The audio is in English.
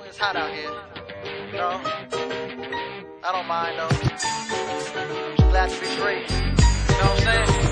It's hot out here. You know? I don't mind though. I'm just glad to be free. You know what I'm saying?